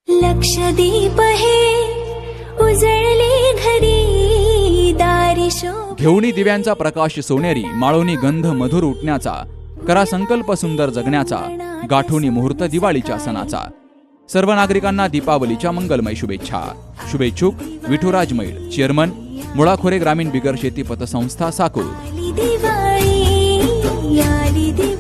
लक्षदीप हे उजळले घरी दारी शोभ घेऊनी दिव्यांचा प्रकाश सोनेरी माळोनी गंध मधुर उठण्याचा करा संकल्प सुंदर जगण्याचा गाठोनी मुहूर्त दिवाळीच्या सणाचा। सर्व नागरिकांना दीपावलीच्या मंगलमय शुभेच्छा। शुभेच्छुक विठुराज मैड, चेअरमन मुळाखोरे ग्रामीण बिगर शेती पतसंस्था साकूर। दिवाळी